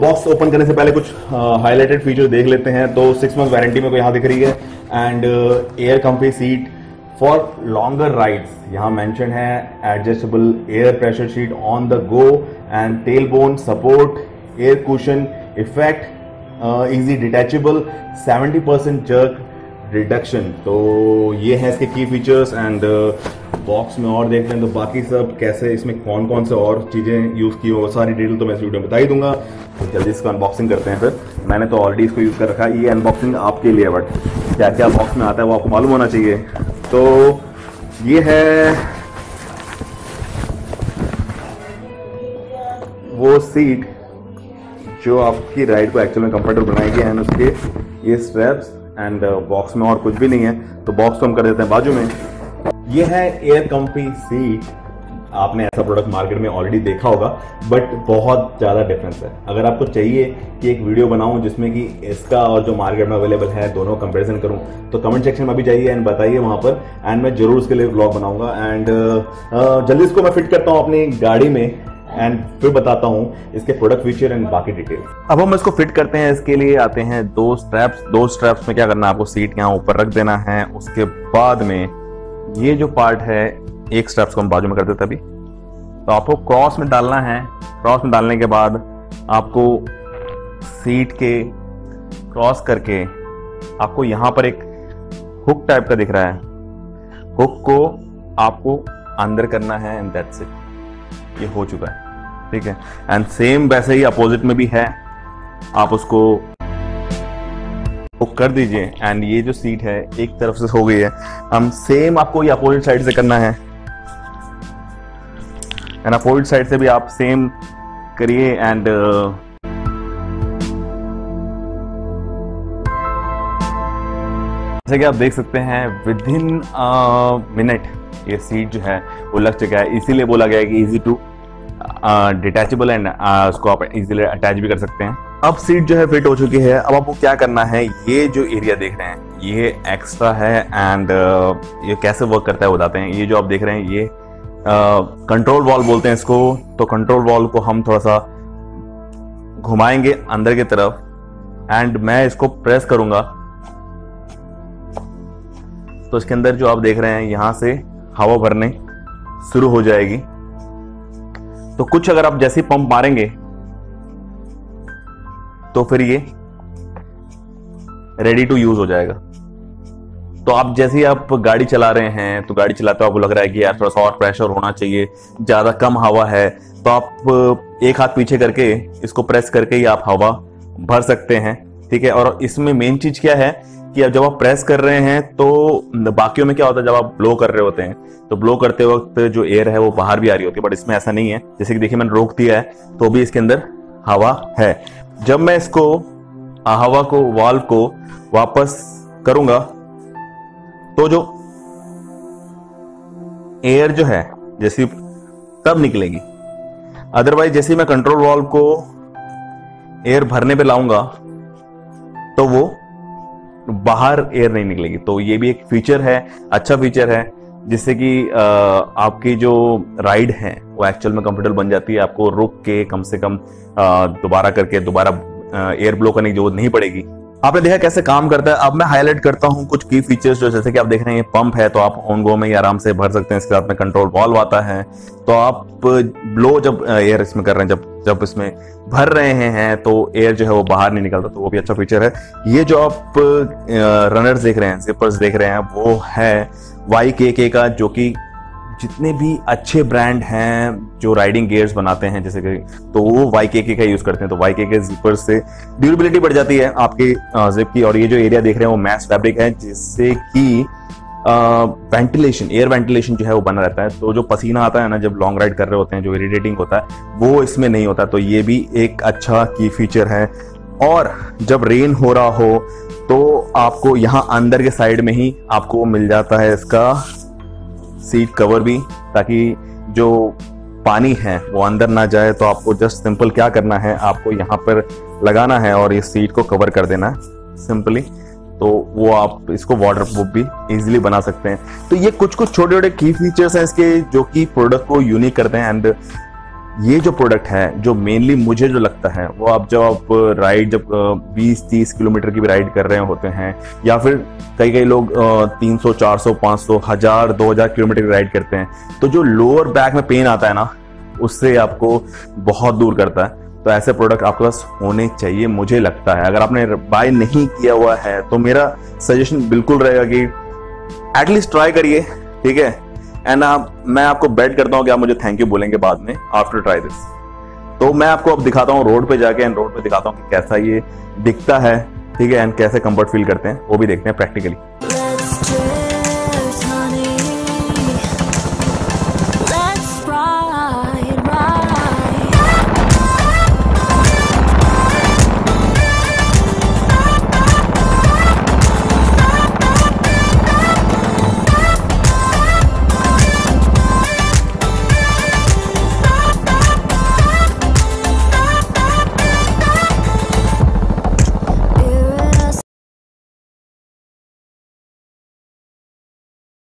Box open करने से पहले कुछ हाईलाइटेड फीचर देख लेते हैं। तो 6 मंथ वारंटी में को यहाँ दिख रही है and air comfy seat for longer rides, यहाँ मेंशन है। Adjustable air pressure seat on the go and tail bone support, air cushion effect, easy detachable, 70% jerk reduction. तो ये है इसके की फीचर्स एंड बॉक्स में और देखते हैं तो बाकी सब कैसे, इसमें कौन कौन से और चीज़ें यूज़ की हो, सारी डिटेल तो मैं इस वीडियो में बता ही दूंगा। तो जल्दी इसका अनबॉक्सिंग करते हैं। फिर मैंने तो ऑलरेडी इसको यूज़ कर रखा है, ये अनबॉक्सिंग आपके लिए, बट क्या क्या बॉक्स में आता है वो आपको मालूम होना चाहिए। तो ये है वो सीट जो आपकी राइड को एक्चुअल में कंफर्टेबल बनाएगी एंड उसके ये स्ट्रैप्स एंड बॉक्स में और कुछ भी नहीं है। तो बॉक्स को हम कर देते हैं बाजू में। ये है एयर कंफी सीट। आपने ऐसा प्रोडक्ट मार्केट में ऑलरेडी देखा होगा, बट बहुत ज़्यादा डिफरेंस है। अगर आपको चाहिए कि एक वीडियो बनाऊं जिसमें कि इसका और जो मार्केट में अवेलेबल है दोनों कंपैरिजन करूं, तो कमेंट सेक्शन में भी जाइए एंड बताइए वहां पर, एंड मैं जरूर उसके लिए ब्लॉग बनाऊंगा। एंड जल्दी इसको मैं फिट करता हूं अपनी गाड़ी में एंड फिर बताता हूं इसके प्रोडक्ट फीचर एंड बाकी डिटेल। अब हम इसको फिट करते हैं। इसके लिए आते हैं दो स्ट्रैप्स में क्या करना है, आपको सीट यहाँ ऊपर रख देना है। उसके बाद में ये जो पार्ट है, एक स्ट्रैप्स को हम बाजू में कर देते अभी, तो आपको क्रॉस में डालना है। क्रॉस में डालने के बाद आपको सीट के क्रॉस करके आपको यहाँ पर एक हुक टाइप का दिख रहा है, हुक को आपको अंदर करना है एंड दैट्स इट। ये हो चुका है, ठीक है। एंड सेम वैसे ही अपोजिट में भी है, आप उसको हुक कर दीजिए एंड ये जो सीट है एक तरफ से हो गई है। हम सेम आपको ये अपोजिट साइड से करना है एंड अपोजिट साइड से भी आप सेम करिए एंड जैसे कि आप देख सकते हैं विद इन मिनट ये सीट जो है वो लग चुका है। इसीलिए बोला गया है कि इजी टू डिटैचेबल एंड उसको आप इजीली अटैच भी कर सकते हैं। अब सीट जो है फिट हो चुकी है। अब आपको क्या करना है, ये जो एरिया देख रहे हैं ये एक्स्ट्रा है एंड ये कैसे वर्क करता है बताते हैं। ये जो आप देख रहे हैं ये कंट्रोल वॉल्व बोलते हैं इसको। तो कंट्रोल वॉल्व को हम थोड़ा सा घुमाएंगे अंदर की तरफ एंड मैं इसको प्रेस करूंगा तो इसके अंदर जो आप देख रहे हैं यहां से हवा भरने शुरू हो जाएगी। तो कुछ अगर आप जैसे पंप मारेंगे तो फिर ये रेडी टू यूज हो जाएगा। तो आप जैसे ही आप गाड़ी चला रहे हैं तो गाड़ी चलाते हो आपको लग रहा है कि यार थोड़ा सा और प्रेशर होना चाहिए, ज्यादा कम हवा है, तो आप एक हाथ पीछे करके इसको प्रेस करके ही आप हवा भर सकते हैं, ठीक है। और इसमें मेन चीज क्या है कि अब जब आप प्रेस कर रहे हैं तो बाकियों में क्या होता है, जब आप ब्लो कर रहे होते हैं तो ब्लो करते वक्त जो एयर है वो बाहर भी आ रही होती है, बट इसमें ऐसा नहीं है। जैसे कि देखिए मैंने रोक दिया है तो भी इसके अंदर हवा है। जब मैं इसको हवा को वाल्व को वापस करूंगा तो जो एयर जो है जैसी तब निकलेगी, अदरवाइज जैसे मैं कंट्रोल वाल्व को एयर भरने पे लाऊंगा तो वो बाहर एयर नहीं निकलेगी। तो ये भी एक फीचर है, अच्छा फीचर है, जिससे कि आपकी जो राइड है वो एक्चुअल में कंफर्टेबल बन जाती है। आपको रुक के कम से कम दोबारा करके दोबारा एयर ब्लो करने की जरूरत नहीं पड़ेगी। आपने देखा कैसे काम करता है। अब मैं हाईलाइट करता हूं कुछ की फीचर्स जो, जैसे कि आप देख रहे हैं ये पंप है तो आप ऑन गो में ही आराम से भर सकते हैं। इसके साथ में कंट्रोल वॉल्व आता है, तो आप ब्लो जब एयर इसमें कर रहे हैं, जब इसमें भर रहे हैं तो एयर जो है वो बाहर नहीं निकलता, तो वो भी अच्छा फीचर है। ये जो आप रनर्स देख रहे हैं, जिपर्स देख रहे हैं, वो है YKK का, जो कि जितने भी अच्छे ब्रांड हैं जो राइडिंग गियर्स बनाते हैं जैसे कि, तो वो YKK का यूज करते हैं। तो YKK जिपर से ड्यूरेबिलिटी बढ़ जाती है आपकी जिप की। और ये जो एरिया देख रहे हैं वो मैश फैब्रिक है, जिससे कि वेंटिलेशन, एयर वेंटिलेशन जो है वो बना रहता है। तो जो पसीना आता है ना जब लॉन्ग राइड कर रहे होते हैं, जो इरिटेटिंग होता है वो इसमें नहीं होता। तो ये भी एक अच्छा की फीचर है। और जब रेन हो रहा हो तो आपको यहाँ अंदर के साइड में ही आपको मिल जाता है इसका सीट कवर भी, ताकि जो पानी है वो अंदर ना जाए। तो आपको जस्ट सिंपल क्या करना है, आपको यहाँ पर लगाना है और ये सीट को कवर कर देना है सिंपली। तो वो आप इसको वाटर प्रूफ भी इजीली बना सकते हैं। तो ये कुछ छोटे छोटे की फीचर्स हैं इसके, जो कि प्रोडक्ट को यूनिक करते हैं। एंड ये जो प्रोडक्ट है, जो मेनली मुझे जो लगता है, वो आप राइड जब 20-30 किलोमीटर की भी राइड कर रहे होते हैं, या फिर कई लोग 300, 400, 500, 1000, 2000 किलोमीटर की राइड करते हैं, तो जो लोअर बैक में पेन आता है ना, उससे आपको बहुत दूर करता है। तो ऐसे प्रोडक्ट आपके पास होने चाहिए, मुझे लगता है। अगर आपने बाय नहीं किया हुआ है तो मेरा सजेशन बिल्कुल रहेगा कि एटलीस्ट ट्राई करिए, ठीक है। एंड मैं आपको बेट करता हूं कि आप मुझे थैंक यू बोलेंगे बाद में आफ्टर ट्राई दिस। तो मैं आपको अब दिखाता हूं रोड पे जाके, एंड रोड पे दिखाता हूं कि कैसा ये दिखता है, ठीक है, एंड कैसे कंफर्ट फील करते हैं, वो भी देखते हैं प्रैक्टिकली।